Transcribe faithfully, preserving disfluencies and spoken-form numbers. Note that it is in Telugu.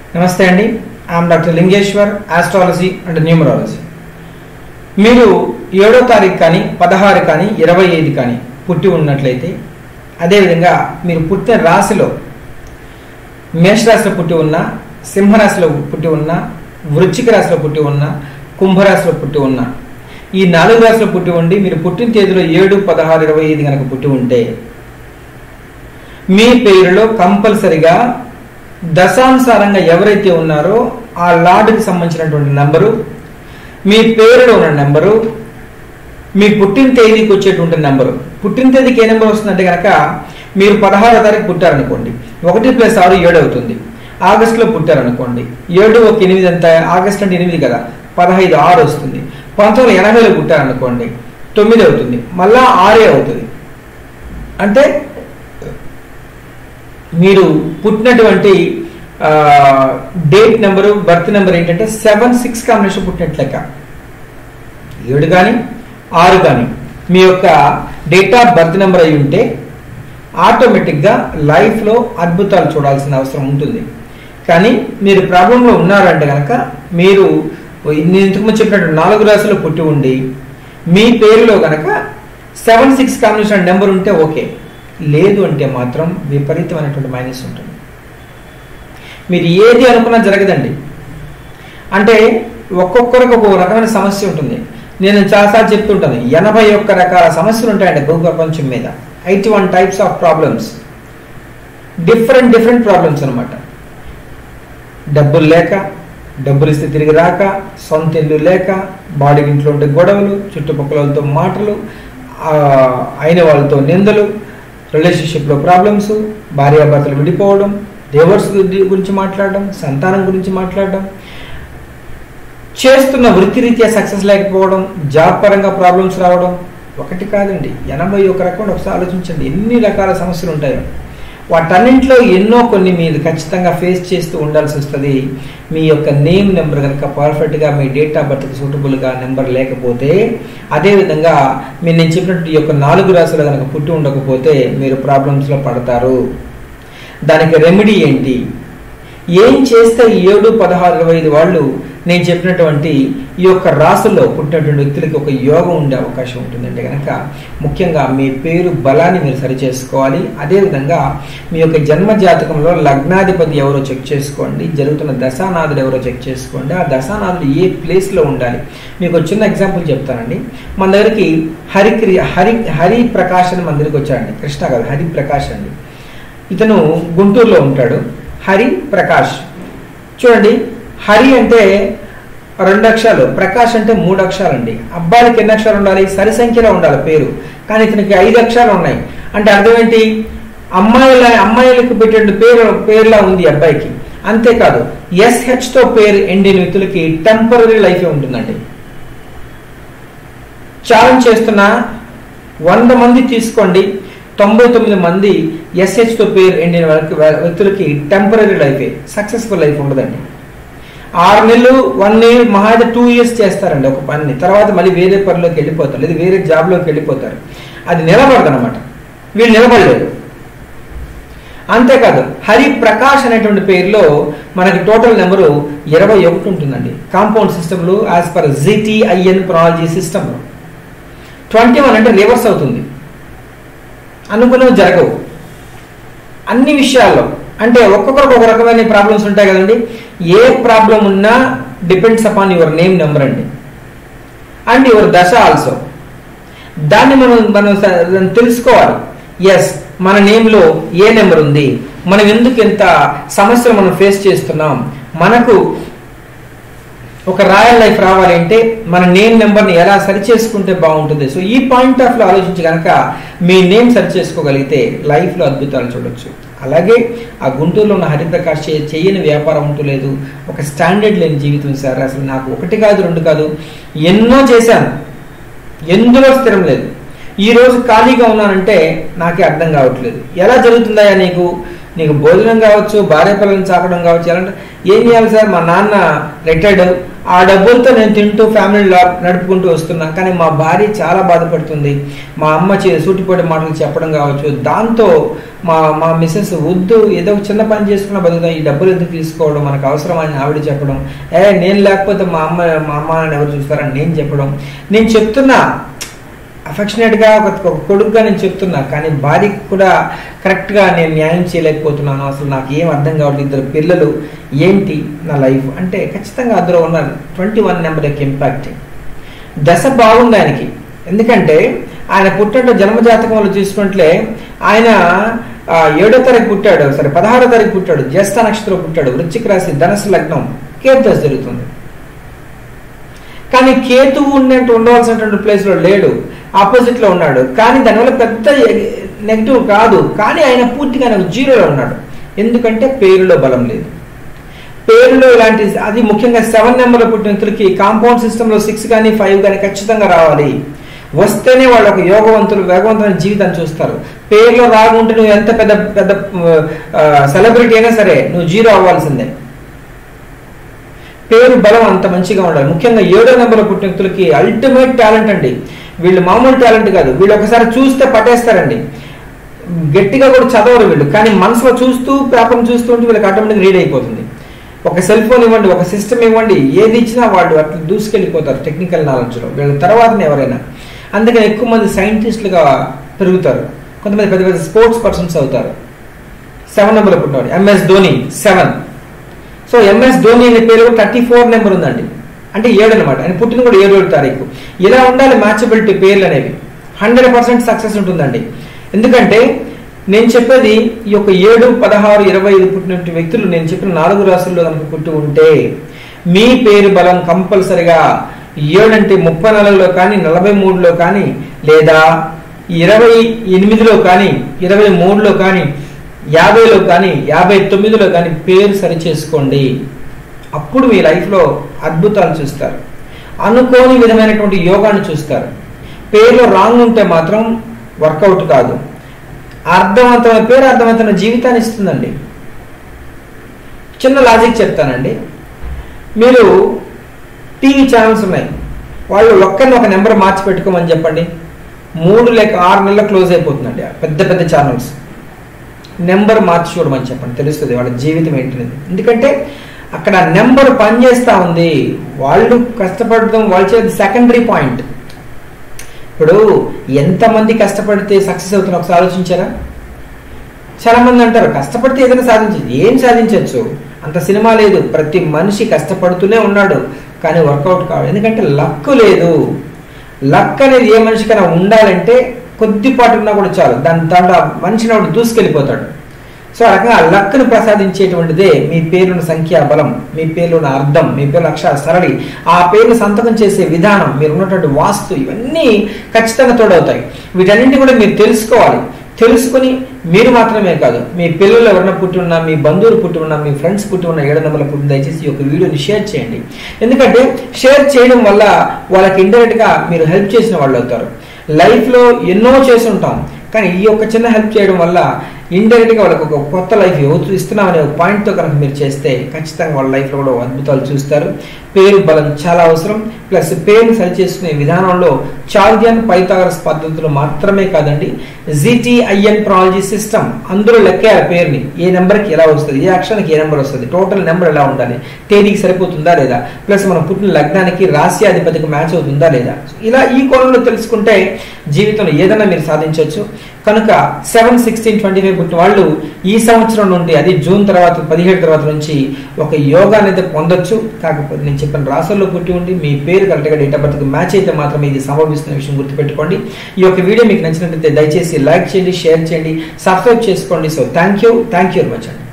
నమస్తే అండి. I'm doctor Lingeshwar, astrology and numerology. మీరు ఏడో తారీఖు కానీ పదహారు కానీ ఇరవై ఐదు కానీ పుట్టి ఉన్నట్లయితే, అదేవిధంగా మీరు పుట్టిన రాశిలో మేషరాశిలో పుట్టి ఉన్నా, సింహరాశిలో పుట్టి ఉన్నా, వృశ్చిక రాశిలో పుట్టి ఉన్నా, కుంభరాశిలో పుట్టి ఉన్నా, ఈ నాలుగు రాశిలో పుట్టి ఉండి మీరు పుట్టిన తేదీలో ఏడు పదహారు ఇరవై ఐదు కనుక పుట్టి ఉంటే మీ పేరులో కంపల్సరిగా దశాంశారంగా ఎవరైతే ఉన్నారో ఆ లార్డ్కి సంబంధించినటువంటి నెంబరు, మీ పేరులో ఉన్న నెంబరు, మీ పుట్టిన తేదీకి వచ్చేటువంటి నెంబరు. పుట్టిన తేదీకి ఏ నెంబర్ వస్తుందంటే కనుక మీరు పదహారో తారీఖు పుట్టారనుకోండి, ఒకటి ప్లస్ ఆరు ఏడు అవుతుంది. ఆగస్టులో పుట్టారనుకోండి, ఏడు ఒక ఎనిమిది ఎంత, ఆగస్టు అంటే ఎనిమిది కదా, పదహైదు ఆరు వస్తుంది. పంతొమ్మిది వందల ఎనభైలో పుట్టారనుకోండి, తొమ్మిది అవుతుంది, మళ్ళా ఆరే అవుతుంది. అంటే మీరు పుట్టినటువంటి డేట్ నెంబరు, బర్త్ నెంబర్ ఏంటంటే సెవెన్ సిక్స్ కాంబినేషన్ పుట్టినట్లు లెక్క. ఏడు కానీ ఆరు కానీ మీ యొక్క డేట్ ఆఫ్ బర్త్ నెంబర్ అయి ఉంటే ఆటోమేటిక్గా లైఫ్లో అద్భుతాలు చూడాల్సిన అవసరం ఉంటుంది. కానీ మీరు ప్రాబ్లంలో ఉన్నారంటే కనుక మీరు నేను ఇంతకుముందు చెప్పినట్టు నాలుగు రాశుల్లో పుట్టి ఉండి మీ పేరులో కనుక సెవెన్ సిక్స్ కాంబినేషన్ నెంబర్ ఉంటే ఓకే, లేదు అంటే మాత్రం విపరీతమైనటువంటి మైనస్ ఉంటుంది. మీరు ఏది అనుకున్నా జరగదండి. అంటే ఒక్కొక్కరికి ఒక్కొక్క రకమైన సమస్య ఉంటుంది. నేను చాలాసార్లు చెప్తుంటాను, ఎనభై ఒక్క రకాల సమస్యలు ఉంటాయండి భూ ప్రపంచం మీద. Eighty one types of problems, different different problems అనమాట. డబ్బులు లేక, డబ్బులు ఇస్తే తిరిగి రాక, సొంత ఇల్లు లేక, బాడీ ఇంట్లో ఉండే గొడవలు, చుట్టుపక్కల వాళ్ళతో మాటలు, అయిన వాళ్ళతో నిందలు, రిలేషన్షిప్లో ప్రాబ్లమ్స్, భార్యాభర్తలు విడిపోవడం, డివోర్స్ గురించి మాట్లాడడం, సంతానం గురించి మాట్లాడడం, చేస్తున్న వృత్తిరీత్యా సక్సెస్ లేకపోవడం, జాబ్ పరంగా ప్రాబ్లమ్స్ రావడం. ఒకటి కాదండి, ఎనభై ఒక రకం. ఒకసారి ఆలోచించండి ఎన్ని రకాల సమస్యలు ఉంటాయో. వాటన్నింటిలో ఎన్నో కొన్ని మీరు ఖచ్చితంగా ఫేస్ చేస్తూ ఉండాల్సి వస్తుంది. మీ యొక్క నేమ్ నెంబర్ కనుక పర్ఫెక్ట్గా మీ డేట్ ఆఫ్ బర్త్కి సూటబుల్గా నెంబర్ లేకపోతే, అదేవిధంగా మీరు నేను చెప్పినట్టు ఈ యొక్క నాలుగు రాశులు కనుక పుట్టి ఉండకపోతే మీరు ప్రాబ్లమ్స్లో పడతారు. దానికి రెమెడీ ఏంటి, ఏం చేస్తే ఏడు పదహారు ఇరవై ఐదు వాళ్ళు నేను చెప్పినటువంటి ఈ యొక్క రాశుల్లో పుట్టినటువంటి వ్యక్తులకి ఒక యోగం ఉండే అవకాశం ఉంటుందంటే కనుక ముఖ్యంగా మీ పేరు బలాన్ని మీరు సరిచేసుకోవాలి. అదేవిధంగా మీ యొక్క జన్మ జాతకంలో లగ్నాధిపతి ఎవరో చెక్ చేసుకోండి, జరుగుతున్న దశానాథుడు ఎవరో చెక్ చేసుకోండి. ఆ దశానాథుడు ఏ ప్లేస్లో ఉండాలి. మీకు చిన్న ఎగ్జాంపుల్ చెప్తానండి. మన దగ్గరికి హరి హరి హరి ప్రకాష్ అని మన దగ్గరికి వచ్చాడండి. కృష్ణ కాదు, హరి ప్రకాష్ అండి. ఇతను గుంటూరులో ఉంటాడు. హరి ప్రకాష్ చూడండి, హరి అంటే రెండు అక్షరాలు, ప్రకాష్ అంటే మూడు అక్షరాలు అండి. అబ్బాయిలకి ఎన్ని అక్షరాలు ఉండాలి, సరి సంఖ్యలో ఉండాలి పేరు, కానీ ఇతనికి ఐదు అక్షరాలు ఉన్నాయి. అంటే అర్థం ఏంటి, అమ్మాయిల అమ్మాయిలకు పెట్టే పేరు పేరులా ఉంది అబ్బాయికి. అంతేకాదు ఎస్హెచ్తో పేరు ఎండిన వ్యక్తులకి టెంపరీ లైఫే ఉంటుందండి. ఛాలెంజ్ చేస్తున్న వంద మంది తీసుకోండి, తొంభై తొమ్మిది మంది ఎస్హెచ్తో పేరు ఎండిన వ్యక్తులకి టెంపరీ లైఫే, సక్సెస్ఫుల్ లైఫ్ ఉండదండి. ఆరు నెలలు వన్ ఇయర్ మహా అయితే టూ ఇయర్స్ చేస్తారండి ఒక పని, తర్వాత మళ్ళీ వేరే పనిలోకి వెళ్ళిపోతారు, లేదా వేరే జాబ్లోకి వెళ్ళిపోతారు. అది నిలబడదు అనమాట, వీళ్ళు నిలబడలేదు. అంతేకాదు హరి ప్రకాష్ అనేటువంటి పేరులో మనకి టోటల్ నెంబరు ఇరవై ఒకటి ఉంటుందండి. కాంపౌండ్ సిస్టంలో యాజ్ పర్ జిటిఐఎన్ ప్రాలజీ సిస్టంలో ట్వంటీ వన్ అంటే రివర్స్ అవుతుంది. అనుకున్నవి జరగవు అన్ని విషయాల్లో. అంటే ఒక్కొక్కరికి ఒక రకమైన ప్రాబ్లమ్స్ ఉంటాయి కదండి. ఏ ప్రాబ్లం ఉన్నా depends upon your name number అండి, అండ్ యువర్ దశ ఆల్సో. దాన్ని మనం మనం తెలుసుకోవాలి. ఎస్, మన నేమ్లో ఏ నెంబర్ ఉంది, మనం ఎందుకు ఎంత సమస్యలు మనం ఫేస్ చేస్తున్నాం, మనకు ఒక రాయల్ లైఫ్ రావాలి అంటే మన నేమ్ నెంబర్ని ఎలా సరి చేసుకుంటే బాగుంటుంది. సో ఈ పాయింట్ ఆఫ్ లో ఆలోచించి కనుక మీ నేమ్ సరి చేసుకోగలిగితే లైఫ్లో అద్భుతాలు చూడొచ్చు. అలాగే ఆ గుంటూరులో ఉన్న హరిప్రకాష్ చేయని వ్యాపారం అంటూ లేదు, ఒక స్టాండర్డ్ లేని జీవితం సార్. అసలు నాకు ఒకటి కాదు రెండు కాదు ఎన్నో చేశాను, ఎందులో స్థిరం లేదు. ఈ రోజు ఖాళీగా ఉన్నానంటే నాకే అర్థం కావట్లేదు. ఎలా జరుగుతుందా నీకు, నీకు భోజనం కావచ్చు, భార్య పిల్లలను చాకడం కావచ్చు. ఎలా ఏం చేయాలి సార్, మా నాన్న రిటైర్డ్, ఆ డబ్బులతో నేను తింటూ ఫ్యామిలీ నడుపుకుంటూ వస్తున్నా, కానీ మా భార్య చాలా బాధపడుతుంది. మా అమ్మ సూటిపోటి మాటలు చెప్పడం కావచ్చు, దాంతో మా మా మిస్సెస్ వద్దు, ఏదో ఒక చిన్న పని చేసుకున్న బతుకుతాం, ఈ డబ్బులు ఎందుకు తీసుకోవడం, మనకు అవసరం అని ఆవిడ చెప్పడం, ఏ నేను లేకపోతే మా అమ్మ మా అమ్మ అని ఎవరు చూస్తారని నేను చెప్పడం. నేను చెప్తున్నా అఫెక్షనేట్గా ఒక కొడుకుగా నేను చెప్తున్నా, కానీ భార్యకి కూడా కరెక్ట్గా నేను న్యాయం చేయలేకపోతున్నాను. అసలు నాకు ఏం అర్థం కావట్లేదు, ఇద్దరు పిల్లలు, ఏంటి నా లైఫ్ అంటే ఖచ్చితంగా అందులో ఉన్నారు ట్వంటీ వన్ నెంబర్ యొక్క ఇంపాక్ట్. దశ బాగుంది ఆయనకి, ఎందుకంటే ఆయన పుట్టినట్టు జన్మజాతకంలో చూసుకుంటే ఆయన ఏడో తారీఖు పుట్టాడు, సరే పదహారో తారీఖు పుట్టాడు, జ్యేష్ఠ నక్షత్రం పుట్టాడు, వృశ్చిక రాశి, ధనుసు లగ్నం, కేతు దశ జరుగుతుంది. కానీ కేతువు ఉన్నట్టు ఉండవలసినటువంటి ప్లేస్లో లేడు, ఆపోజిట్లో ఉన్నాడు. కానీ దానివల్ల పెద్ద నెగిటివ్ కాదు, కానీ ఆయన పూర్తిగా ఆయన జీరోలో ఉన్నాడు. ఎందుకంటే పేరులో బలం లేదు. పేరులో ఇలాంటి, అది ముఖ్యంగా సెవెన్ నెంబర్లో పుట్టిన వ్యక్తులకి కాంపౌండ్ సిస్టంలో సిక్స్ కానీ ఫైవ్ కానీ ఖచ్చితంగా రావాలి. వస్తేనే వాళ్ళు ఒక యోగవంతులు వేగవంతమైన జీవితాన్ని చూస్తారు. పేరులో రాకుంటే నువ్వు ఎంత పెద్ద పెద్ద సెలబ్రిటీ అయినా సరే నువ్వు జీరో అవ్వాల్సిందే. పేరు బలం అంత మంచిగా ఉండాలి. ముఖ్యంగా ఏడో నెంబర్లో పుట్టిన వ్యక్తులకి అల్టిమేట్ టాలెంట్ అండి. వీళ్ళు మామూలు టాలెంట్ కాదు, వీళ్ళు ఒకసారి చూస్తే పట్టేస్తారండి. గట్టిగా కూడా చదవరు వీళ్ళు, కానీ మనసులో చూస్తూ పేపర్ని చూస్తూ ఉంటే వీళ్ళకి ఆటోమేటిక్ రీడ్ అయిపోతుంది. ఒక సెల్ ఫోన్ ఇవ్వండి, ఒక సిస్టమ్ ఇవ్వండి, ఏది ఇచ్చినా వాళ్ళు అట్లా దూసుకెళ్ళిపోతారు టెక్నికల్ నాలెడ్జ్లో, వీళ్ళ తర్వాతనే ఎవరైనా. అందుకని ఎక్కువ మంది సైంటిస్టులుగా పెరుగుతారు, కొంతమంది పెద్ద పెద్ద స్పోర్ట్స్ పర్సన్స్ అవుతారు. సెవెన్ నెంబర్లో పుట్టినవాడు MS Dhoni seven. So MS Dhoni అనే పేరు థర్టీ ఫోర్ నెంబర్ ఉందండి, అంటే ఏడు అనమాట. ఆయన పుట్టిన కూడా ఏడో తారీఖు. ఇలా ఉండాలి మ్యాచబిలిటీ పేర్లు అనేవి. హండ్రెడ్ పర్సెంట్ సక్సెస్ ఉంటుందండి. ఎందుకంటే నేను చెప్పేది ఈ యొక్క ఏడు పదహారు ఇరవై ఐదు పుట్టినటువంటి వ్యక్తులు నేను చెప్పిన నాలుగు రాసుల్లో కనుక పుట్టి ఉంటే మీ పేరు బలం కంపల్సరిగా ఏడంటే ముప్పై నాలుగులో కానీ నలభై మూడులో కానీ లేదా ఇరవై ఎనిమిదిలో కానీ ఇరవై మూడులో కానీ యాభైలో కానీ యాభై తొమ్మిదిలో కానీ పేరు సరి చేసుకోండి. అప్పుడు మీ లైఫ్లో అద్భుతాలు చూస్తారు, అనుకోని విధమైనటువంటి యోగాన్ని చూస్తారు. పేరులో రాంగ్ ఉంటే మాత్రం వర్కౌట్ కాదు. అర్థవంతమైన పేరు అర్థవంతమైన జీవితాన్ని ఇస్తుందండి. చిన్న లాజిక్ చెప్తానండి. మీరు టీవీ ఛానల్స్ ఉన్నాయి, వాళ్ళు ఒక్కరిని ఒక నెంబర్ మార్చి పెట్టుకోమని చెప్పండి, మూడు లేక ఆరు నెలల క్లోజ్ అయిపోతుందండి. పెద్ద పెద్ద ఛానల్స్ నెంబర్ మార్చి చూడమని చెప్పండి, తెలుస్తుంది వాళ్ళ జీవితం ఏంటనేది. ఎందుకంటే అక్కడ నెంబర్ పనిచేస్తూ ఉంది, వాళ్ళు కష్టపడడం వాళ్ళు చేసేది సెకండరీ పాయింట్. ఇప్పుడు ఎంతమంది కష్టపడితే సక్సెస్ అవుతున్నా ఒకసారి ఆలోచించారా? చాలా మంది అంటారు కష్టపడితే ఏదైనా సాధించచ్చు. ఏం సాధించవచ్చు? అంత సినిమా లేదు, ప్రతి మనిషి కష్టపడుతూనే ఉన్నాడు, కానీ వర్కౌట్ కావాలి. ఎందుకంటే లక్ లేదు. లక్ అనేది ఏ మనిషికైనా ఉండాలంటే కొద్దిపాటు ఉన్నా కూడా చాలు, దాని దాంట్లో మనిషిని వాడు దూసుకెళ్ళిపోతాడు. సో ఆ రకంగా లక్ను ప్రసాదించేటువంటిదే మీ పేరున్న సంఖ్యా బలం, మీ పేరున్న అర్థం, మీ పేరు అక్షర సరళి, ఆ పేరును సంతకం చేసే విధానం, మీరు ఉన్నటువంటి వాస్తు, ఇవన్నీ ఖచ్చితంగా తోడవుతాయి. వీటన్నింటినీ కూడా మీరు తెలుసుకోవాలి. తెలుసుకుని మీరు మాత్రమే కాదు, మీ పిల్లలు ఎవరైనా పుట్టి ఉన్నా, మీ బంధువులు పుట్టి ఉన్నా, మీ ఫ్రెండ్స్ పుట్టి ఉన్న ఏడు నెంబర్ల పుట్టి దయచేసి ఈ యొక్క వీడియోని షేర్ చేయండి. ఎందుకంటే షేర్ చేయడం వల్ల వాళ్ళకి ఇండైరెక్ట్గా మీరు హెల్ప్ చేసిన వాళ్ళు అవుతారు. లైఫ్లో ఎన్నో చేసి ఉంటాం, కానీ ఈ యొక్క చిన్న హెల్ప్ చేయడం వల్ల ఇండైరెక్ట్గా వాళ్ళకి ఒక కొత్త లైఫ్ ఇస్తున్నామనే ఒక పాయింట్తో కనుక మీరు చేస్తే ఖచ్చితంగా వాళ్ళ లైఫ్లో కూడా అద్భుతాలు చూస్తారు. పేరు బలం చాలా అవసరం. ప్లస్ పేరుని సరి చేసుకునే విధానంలో చాల్దియన్ పైథాగరస్ పద్ధతులు మాత్రమే కాదండి, జీటీఐఎన్ ప్రాలజీ సిస్టమ్, అందులో లెక్కేయాలి పేరుని, ఏ నెంబర్కి ఎలా వస్తుంది, ఏ అక్షరానికి ఏ నెంబర్ వస్తుంది, టోటల్ నెంబర్ ఎలా ఉండాలి, తేదీకి సరిపోతుందా లేదా, ప్లస్ మనం పుట్టిన లగ్నానికి రాశ్యాధిపతికి మ్యాచ్ అవుతుందా లేదా, ఇలా ఈ కోణంలో తెలుసుకుంటే జీవితంలో ఏదైనా మీరు సాధించవచ్చు. కనుక సెవెన్ సిక్స్టీన్ ట్వంటీ ఫైవ్ పుట్టిన వాళ్ళు ఈ సంవత్సరం నుండి, అది జూన్ తర్వాత పదిహేడు తర్వాత నుంచి ఒక యోగా అనేది పొందొచ్చు. కాకపోతే నేను చెప్పిన రాసుల్లో పుట్టి ఉండి మీ పేరు కరెక్ట్గా డేట్ ఆఫ్ బర్త్కి మ్యాచ్ అయితే మాత్రమే ఇది సంభవిస్తున్న విషయం గుర్తుపెట్టుకోండి. ఈ యొక్క వీడియో మీకు నచ్చినట్లయితే దయచేసి లైక్ చేయండి, షేర్ చేయండి, సబ్స్క్రైబ్ చేసుకోండి. So thank you thank you very much అండి.